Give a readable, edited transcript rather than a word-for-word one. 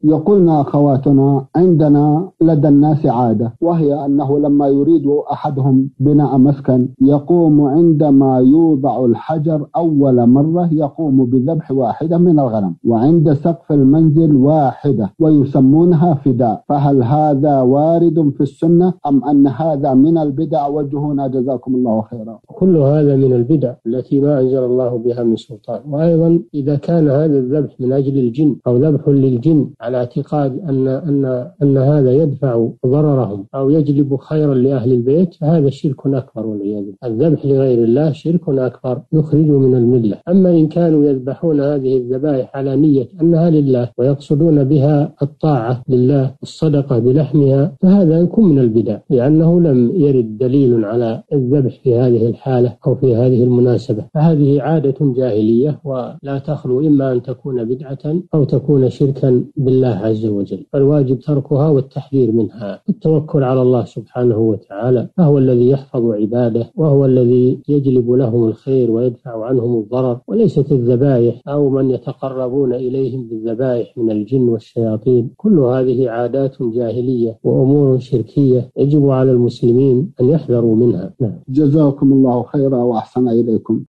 يقولنا أخواتنا عندنا لدى الناس عادة، وهي أنه لما يريد أحدهم بناء مسكن يقوم عندما يوضع الحجر أول مرة يقوم بذبح واحدة من الغنم، وعند سقف المنزل واحدة، ويسمونها فداء. فهل هذا وارد في السنة أم أن هذا من البدع؟ وجهونا جزاكم الله خيرا. كل هذا من البدع التي ما أنزل الله بها من سلطان. وأيضا إذا كان هذا الذبح من أجل الجن أو ذبح للجن على اعتقاد أن هذا يدفع ضررهم أو يجلب خيرا لأهل البيت، فهذا شرك أكبر والعياذ بالله. الذبح لغير الله شرك أكبر يخرج من الملة. أما إن كانوا يذبحون هذه الذبائح على نية أنها لله ويقصدون بها الطاعة لله والصدقة بلحمها، فهذا يكون من البدع، لأنه لم يرد دليل على الذبح في هذه الحالة أو في هذه المناسبة. فهذه عادة جاهلية ولا تخلو إما أن تكون بدعة أو تكون شركا بالله عز وجل، فالواجب تركها والتحذير منها والتوكل على الله سبحانه وتعالى، فهو الذي يحفظ عباده وهو الذي يجلب لهم الخير ويدفع عنهم الضرر، وليست الذبائح أو من يتقربون إليهم بالذبائح من الجن والشياطين. كل هذه عادات جاهلية وأمور شركية يجب على المسلمين أن يحذروا منها. جزاكم الله خيرا وأحسن إليكم.